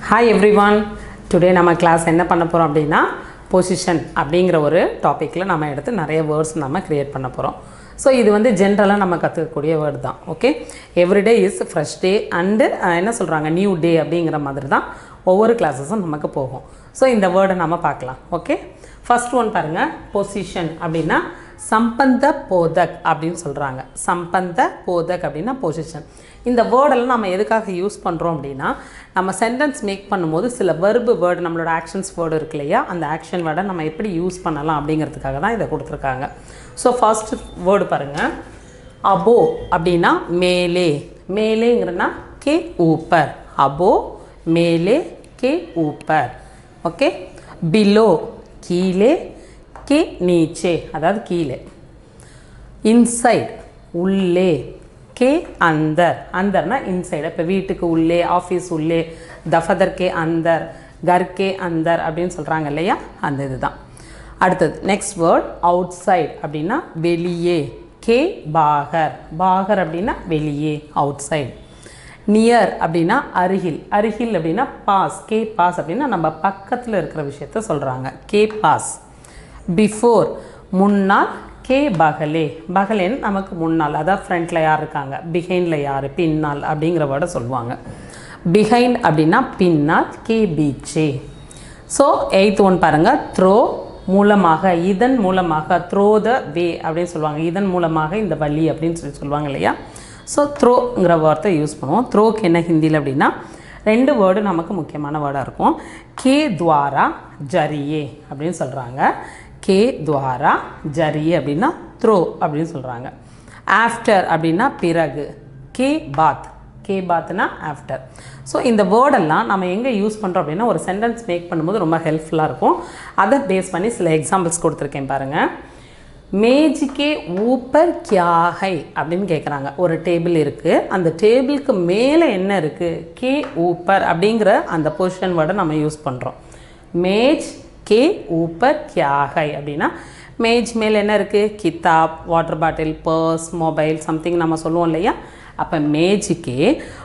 Hi everyone. Today நம்ம class என்ன பண்ண போறோம் அப்படினா position அப்படிங்கற ஒரு டாபிக்ல நாம எடுத்து நிறைய words நாம கிரியேட் பண்ண போறோம். So இது வந்து ஜெனரலா நம்ம கத்துக்கக்கூடிய வேர்ட் தான். Okay. Every day is fresh day and என்ன சொல்றாங்க new day அப்படிங்கற மாதிரி தான் ஒவ்வொரு கிளாसेसும் நமக்கு போகும். So இந்த வேர்டை நாம பார்க்கலாம். ஓகே. First one பாருங்க position அப்படினா சம்பந்த போதக் அப்படினு சொல்றாங்க. சம்பந்த போதக் அப்படினா பொசிஷன். இந்த வேர்டெல்லாம் நாம எதுக்காக யூஸ் பண்றோம் அப்படினா நம்ம சென்டென்ஸ் மேக் பண்ணும்போது சில verb வேர்ட் நம்மளோட ஆக்ஷன்ஸ் வேர்ட் இருக்குலையா அந்த ஆக்ஷன் வேர்டை நம்ம எப்படி யூஸ் பண்ணலாம் அப்படிங்கிறதுக்காக தான் இத கொடுத்திருக்காங்க. சோ ஃபர்ஸ்ட் வேர்ட் பாருங்க above அப்படினா மேலே. மேலேங்கறனா के ऊपर. above மேலே के ऊपर. ஓகே. below கீழே के नीचे அதாவது கீழே. inside உள்ளே के अंदर. अंदरना inside. இப்போ வீட்டுக்கு உள்ளே ஆபீஸ் உள்ளே दफ्तर के अंदर घर के अंदर அப்படினு சொல்றாங்க இல்லையா அந்த இதுதான். அடுத்து நெக்ஸ்ட் வேர்ட் outside அப்படினா வெளியே. के बाहर. बाहर அப்படினா வெளியே outside. near அப்படினா அருகில். அருகில் அப்படினா pass. के pass அப்படினா நம்ம பக்கத்துல இருக்கிற விஷயத்தை சொல்றாங்க. के pass. before முன்னால் के बगले. बगलेन நமக்கு முன்னால் அதாவது ஃப்ரண்ட்ல யார் இருக்காங்க behind ல யார் பின்னால் அப்படிங்கற வேர்ட சொல்வாங்க. behind அப்படினா பின்னால் के पीछे. சோ 8th one பாருங்க throw மூலமாக இதன் மூலமாக throw the way அப்படினு சொல்வாங்க. இதன் மூலமாக இந்த வழி அப்படினு சொல்வாங்க இல்லையா சோ throwங்கற வார்த்தை யூஸ் பண்ணுவோம். throwக்கு என்ன ஹிந்தில அப்படினா ரெண்டு வேர்ட் நமக்கு முக்கியமான வேர்டா இருக்கும். के द्वारा जरिए அப்படினு சொல்றாங்க. के द्वारा जरिए அப்படினா throw அப்படினு சொல்றாங்க. after அப்படினா பிறகு. के बाद. के बादனா after. சோ இந்த வேர்ட் எல்லாம் நாம எங்க யூஸ் பண்றோம் அப்படினா ஒரு சென்டென்ஸ் மேக் பண்ணும்போது ரொம்ப ஹெல்ப்ஃபுல்லா இருக்கும். அத பேஸ் பண்ணி சில எக்ஸாம்பிள்ஸ் கொடுத்திருக்கேன் பாருங்க. मेज के ऊपर क्या है அப்படினு கேக்குறாங்க. ஒரு டேபிள் இருக்கு. அந்த டேபிளுக்கு மேலே என்ன இருக்கு? के ऊपर அப்படிங்கற அந்த பொசிஷன் வேர்டை நாம யூஸ் பண்றோம். मेज के ऊपर क्या है அப்படினா मेज மேல என்ன இருக்கு? கிதாப், water bottle, purse, mobile something நம்ம சொல்லுவோம் இல்லையா அப்ப मेज के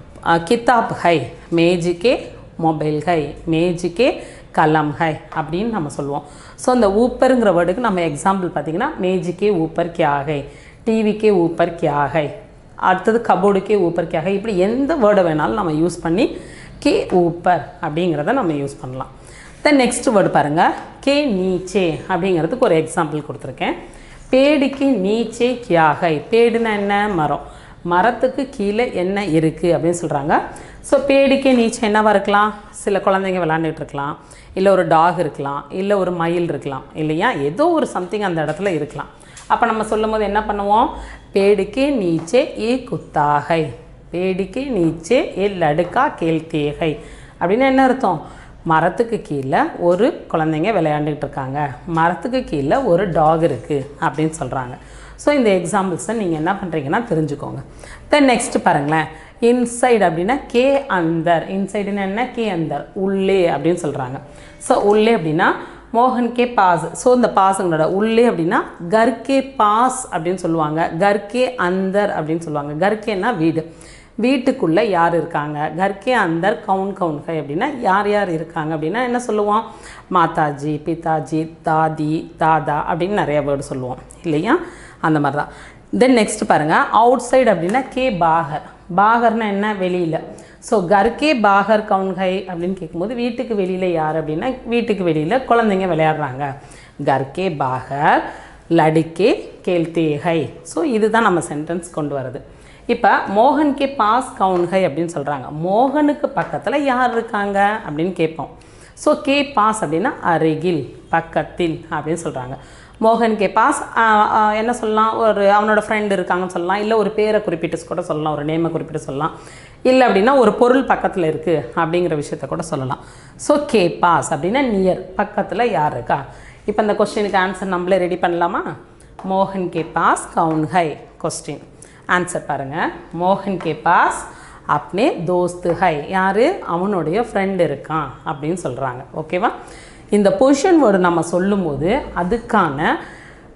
किताब है, मेज के मोबाइल है, मेज के कलम है அப்படினு நம்ம சொல்லுவோம். சோ அந்த ஊப்பர்ங்கற வேர்டுக்கு நம்ம எக்ஸாம்பிள் பாத்தீங்கன்னா मेज के ऊपर क्या है, टीवी के ऊपर क्या है, அடுத்து கபோர்டு के ऊपर क्या है இப்படி எந்த வேர்ட் வேணாலும் நம்ம யூஸ் பண்ணி के ऊपर அப்படிங்கறத நம்ம யூஸ் பண்ணலாம். தென் நெக்ஸ்ட் வேர்ட் பாருங்க के नीचे அப்படிங்கிறதுக்கு ஒரு எக்ஸாம்பிள் கொடுத்திருக்கேன். पेड़ के नीचे क्या है. पेड़னா என்ன? மரம். மரத்துக்கு கீழே என்ன இருக்கு அப்படினு சொல்றாங்க. சோ पेड़ के नीचे என்னவா இருக்கலாம்? சில குழந்தைங்க விளையாடிட்டு இருக்கலாம். இல்ல ஒரு டாக் இருக்கலாம். இல்ல ஒரு மயில் இருக்கலாம். இல்லையா ஏதோ ஒரு சம்திங் அந்த இடத்துல இருக்கலாம். அப்ப நம்ம சொல்லும்போது என்ன பண்ணுவோம்? पेड़ के नीचे एक कुत्ता है. पेड़ के नीचे एक लड़का खेलते है. அப்படினா என்ன அர்த்தம்? மரத்துக்கு கீழ ஒரு குழந்தைங்க விளையாடிட்டு இருக்காங்க. மரத்துக்கு கீழ ஒரு டாக் இருக்கு அப்படினு சொல்றாங்க. சோ இந்த எக்ஸாம்பிள்ஸ் நீங்க என்ன பண்றீங்கன்னா தெரிஞ்சுக்கோங்க. தென் நெக்ஸ்ட் பாருங்களேன். inside அப்படினா के अंदर. inside என்ன? के अंदर உள்ளே அப்படினு சொல்றாங்க. சோ உள்ளே அப்படினா மோகன் के पास. சோ இந்த பாஸ்ங்கறத உள்ளே அப்படினா घर के पास அப்படினு சொல்லுவாங்க. घर के अंदर அப்படினு சொல்லுவாங்க. घर केனா வீடு. வீட்டுக்குள்ள யார் இருக்காங்க? घर के अंदर कौन कौन है அப்படினா யார் யார் இருக்காங்க அப்படினா என்ன சொல்லுவோம்? மாதாஜி, பிதாஜி, தாதி, தாதா அப்படினு நிறைய வேர்ட் சொல்லுவோம் இல்லையா அந்த மாதிரி தான். தென் நெக்ஸ்ட் பாருங்க outside அப்படினா के बाहर. बाहरனா என்ன? வெளியில. சோ घर के बाहर कौन है அப்படினு கேக்கும்போது வீட்டுக்கு வெளியில யார் அப்படினா வீட்டுக்கு வெளியில குழந்தைங்க விளையாடுறாங்க. घर के बाहर लड़के खेलते हैं. சோ இதுதான் நம்ம சென்டென்ஸ் கொண்டு வரது. இப்போ மோகன் के पास कौन है அப்படினு சொல்றாங்க. மோகனுக்கு பக்கத்துல யார் இருக்காங்க அப்படினு கேட்போம். சோ के पास அப்படினா அருகில், பக்கத்தில் அப்படினு சொல்றாங்க. மோகன் के पास என்ன சொல்லலாம்? ஒரு அவனோட ஃப்ரெண்ட் இருக்காங்கன்னு சொல்லலாம். இல்ல ஒரு பேரை குறிப்பிட்டு கூட சொல்லலாம். ஒரு நேமை குறிப்பிட்டு சொல்லலாம். இல்ல அப்படினா ஒரு பொருள் பக்கத்துல இருக்கு அப்படிங்கற விஷயத்தை கூட சொல்லலாம். சோ के पास அப்படினா நியர், பக்கத்துல யார் இருக்கா? இப்போ இந்த क्वेश्चनக்கு ஆன்சர் நம்மளே ரெடி பண்ணலாமா? மோகன் के पास कौन है क्वेश्चन. ஆன்சர் பாருங்க. மோகன் के पास अपने दोस्त है. யாரு? அவனுடைய ஃப்ரெண்ட் இருக்கான் அப்படினு சொல்றாங்க. ஓகேவா? இந்த பொசிஷன் வேர்ட் நம்ம சொல்லும்போது அதுக்கான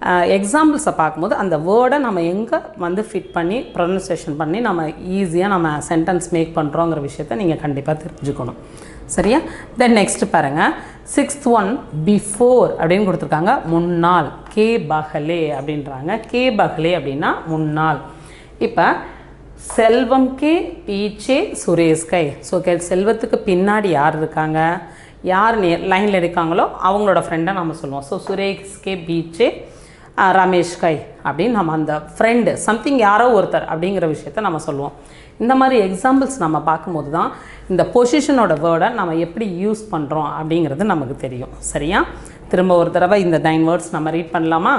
எக்ஸாம்பிள்ஸை பார்க்கும்போது அந்த வேர்டை நம்ம எங்கே வந்து ஃபிட் பண்ணி ப்ரொனன்சியேஷன் பண்ணி நம்ம ஈஸியாக நம்ம சென்டென்ஸ் மேக் பண்ணுறோங்கிற விஷயத்தை நீங்கள் கண்டிப்பாக தெரிஞ்சுக்கணும். சரியா? தென் நெக்ஸ்ட் பாருங்கள், 6th ஒன் பிஃபோர் அப்படின்னு கொடுத்துருக்காங்க. முன்னாள், கே பகலே அப்படின்றாங்க. கே பகலே அப்படின்னா முன்னாள். இப்போ செல்வம் கே பீச்சே சுரேஷ் கை. ஸோ செல்வத்துக்கு பின்னாடி யார் இருக்காங்க, யார் லைனில் இருக்காங்களோ அவங்களோட ஃப்ரெண்டை நம்ம சொல்லுவோம். ஸோ சுரேஷ் கே பீச்சே ரமேஷ் கை அப்படின்னு நம்ம அந்த ஃப்ரெண்டு சம்திங் யாரோ ஒருத்தர் அப்படிங்கிற விஷயத்த நம்ம சொல்லுவோம். இந்த மாதிரி எக்ஸாம்பிள்ஸ் நம்ம பார்க்கும்போது தான் இந்த பொசிஷனோட வேர்டை நம்ம எப்படி யூஸ் பண்ணுறோம் அப்படிங்கிறது நமக்கு தெரியும். சரியா? திரும்ப ஒரு தடவை இந்த 9 வேர்ட்ஸ் நம்ம ரீட் பண்ணலாமா?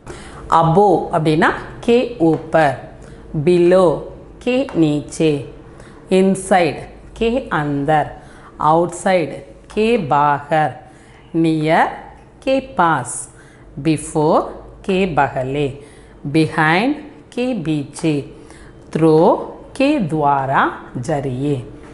அபோ அப்படின்னா கே ஊப்பர், பிலோ के नीचे, इनसाइड के अंदर, आउटसाइड के बाहर, नियर के पास, बिफोर के बगले, बिहाइंड के पीछे, थ्रू के द्वारा जरिए,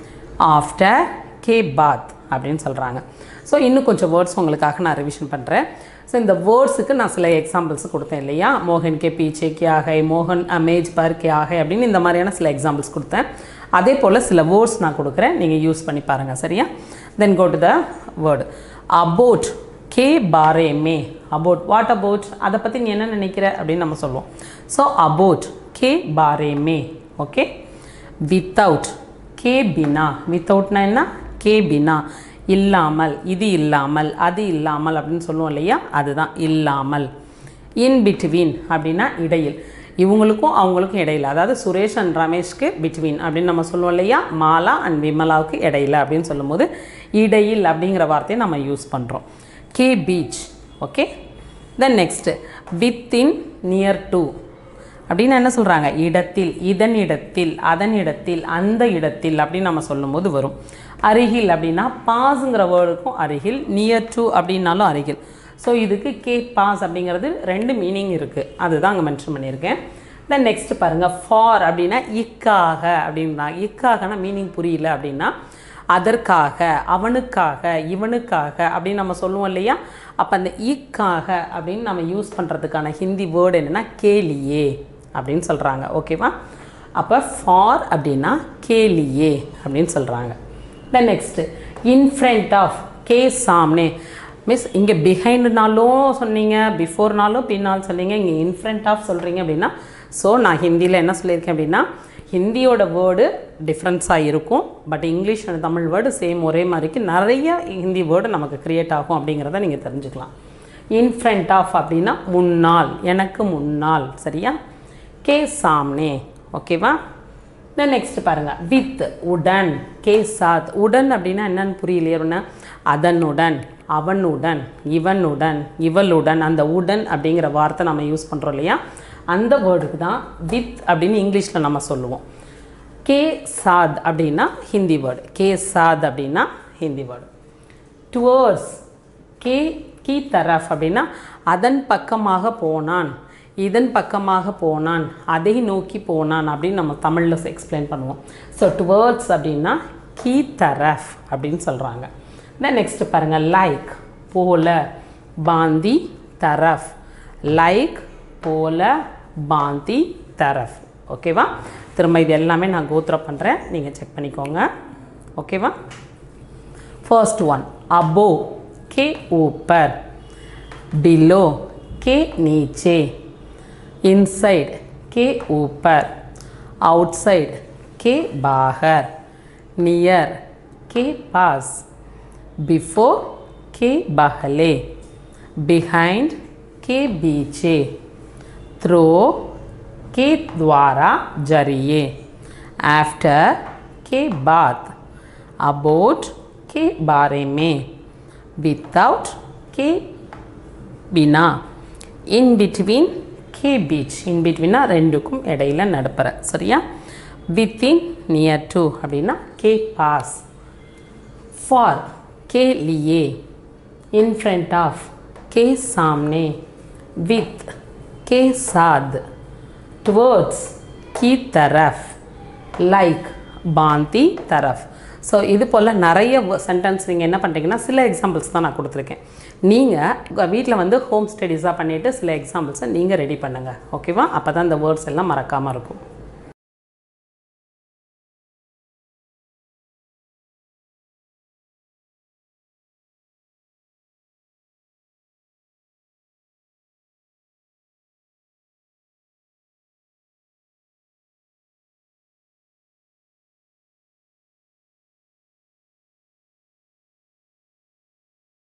आफ्टर के बाद அப்படின்னு சொல்கிறாங்க. ஸோ இன்னும் கொஞ்சம் வேர்ட்ஸ் உங்களுக்காக நான் ரிவிஷன் பண்ணுறேன். ஸோ இந்த வேர்ட்ஸுக்கு நான் சில எக்ஸாம்பிள்ஸ் கொடுத்தேன் இல்லையா? மோகன் கே பீச்சே கியா ஹை, மோகன் மேஜ் பர் கியா ஹை அப்படின்னு இந்த மாதிரியான சில எக்ஸாம்பிள்ஸ் கொடுத்தேன். அதே போல் சில வேர்ட்ஸ் நான் கொடுக்குறேன், நீங்கள் யூஸ் பண்ணி பாருங்கள். சரியா? Then go to the word about கே பாரே மே. அபவுட், வாட் அபவுட், அதை பற்றி நீ என்ன நினைக்கிற அப்படின்னு நம்ம சொல்லுவோம். ஸோ அபவுட் கே பாரே மே. ஓகே. வித்தவுட் கே பினா. வித்தவுட்னா என்ன? கே பினா, இல்லாமல், இது இல்லாமல், அது இல்லாமல் அப்படின்னு சொல்லுவோம் இல்லையா? அதுதான் இல்லாமல். இன் பிட்வீன் அப்படின்னா இடையில், இவங்களுக்கும் அவங்களுக்கும் இடையில், அதாவது சுரேஷ் அண்ட் ரமேஷ்க்கு பிட்வீன் அப்படின்னு நம்ம சொல்லுவோம் இல்லையா? மாலா அண்ட் விமலாவுக்கு இடையில் அப்படின்னு சொல்லும்போது இடையில் அப்படிங்கிற வார்த்தையை நம்ம யூஸ் பண்ணுறோம். கே பீச். Okay. Then next within, near to அப்படின்னு என்ன சொல்கிறாங்க? இடத்தில், இதன் இடத்தில், அதன் இடத்தில், அந்த இடத்தில் அப்படின்னு நம்ம சொல்லும்போது வரும். அருகில் அப்படின்னா பாஸுங்கிற வேர்டுக்கும் அருகில், நியர் டு அப்படின்னாலும் அருகில். ஸோ இதுக்கு கே பாஸ் அப்படிங்கிறது 2 மீனிங் இருக்குது, அதுதான் அங்கே மென்ஷன் பண்ணியிருக்கேன். தென் நெக்ஸ்ட்டு பாருங்கள், ஃபார் அப்படின்னா இக்காக அப்படின்னா. இக்காகனா மீனிங் புரியல அப்படின்னா அதற்காக, அவனுக்காக, இவனுக்காக அப்படின்னு நம்ம சொல்லுவோம் இல்லையா? அப்போ அந்த இக்காக அப்படின்னு நம்ம யூஸ் பண்ணுறதுக்கான ஹிந்தி வேர்டு என்னென்னா கேலியே அப்படின்னு சொல்கிறாங்க. ஓகேவா? அப்போ ஃபார் அப்படின்னா கேலியே அப்படின்னு சொல்கிறாங்க. Then next in front of, கே சாம்னே. மிஸ் இங்கே பிஹைண்ட்னாலும் சொன்னீங்க, பிஃபோர்னாலும் பின்னால் சொன்னீங்க, இங்கே இன் ஃப்ரண்ட் ஆஃப் சொல்கிறீங்க அப்படின்னா, ஸோ நான் ஹிந்தியில் என்ன சொல்லியிருக்கேன் அப்படின்னா, ஹிந்தியோட வேர்டு டிஃப்ரென்ஸாக இருக்கும், but English and Tamil word same ஒரே மாதிரிக்கு நிறைய ஹிந்தி வேர்டு நமக்கு க்ரியேட் ஆகும் அப்படிங்கிறத நீங்கள் தெரிஞ்சுக்கலாம். இன் ஃப்ரண்ட் ஆஃப் அப்படின்னா முன்னால், எனக்கு முன்னால். சரியா? கே சாம்னே. ஓகேவா? தென் நெக்ஸ்ட் பாருங்கள், வித், உடன், கே சாத். உடன் அப்படின்னா என்னன்னு புரியலையா? அதனுடன், அவனுடன், இவனுடன், இவளுடன், அந்த உடன் அப்படிங்கிற வார்த்தை நம்ம யூஸ் பண்ணுறோம் இல்லையா? அந்த வேர்டுக்கு தான் வித் அப்படின்னு இங்கிலீஷில் நம்ம சொல்லுவோம். கே சாத் அப்படின்னா ஹிந்தி வேர்டு. கே சாத் அப்படின்னா ஹிந்தி வேர்டு. டுவர்ட்ஸ், கே கி தரஃப் அப்படின்னா அதன் பக்கமாக போனான், இதன் பக்கமாக போனான், அதை நோக்கி போனான் அப்படின்னு நம்ம தமிழில் எக்ஸ்பிளைன் பண்ணுவோம். ஸோ டுவர்ட்ஸ் அப்படின்னா கி தரஃப் அப்படின்னு சொல்கிறாங்க. தென் நெக்ஸ்ட்டு பாருங்கள், லைக், போல, பாந்தி, தரஃப். லைக், போல, பாந்தி, தரஃப். ஓகேவா? திரும்ப இது எல்லாமே நான் கோத்ரா பண்ணுறேன், நீங்கள் செக் பண்ணிக்கோங்க. ஓகேவா? ஃபர்ஸ்ட் ஒன் அபோ, கே ऊपर, बिलो, के नीचे, इनसाइड, के ऊपर, आउटसाइड, के बाहर, नियर, के पास, बिफोर, के बगले, बिहाइंड, के पीछे, थ्रू, के द्वारा जरिए, आफ्टर, के बाद, अबाउट, के बारे में, विदाउट, के बिना, इन बिटवीन, के बीच. इन बिटवीन ரெண்டுக்கும் இடையில நடுப்பற. சரியா? within, near to அப்படின்னா के पास. for, के लिए. in front of, के सामने. with, के साथ. towards, की तरफ. like, बांती तरफ. ஸோ இது போல் நிறைய சென்டென்ஸ் நீங்கள் என்ன பண்ணுறீங்கன்னா, சில எக்ஸாம்பிள்ஸ் தான் நான் கொடுத்துருக்கேன். நீங்கள் வீட்டில் வந்து ஹோம் ஸ்டடீஸாக பண்ணிவிட்டு சில எக்ஸாம்பிள்ஸை நீங்கள் ரெடி பண்ணுங்கள். ஓகேவா? அப்போ தான் இந்த வேர்ட்ஸ் எல்லாம் மறக்காமல் இருக்கும்.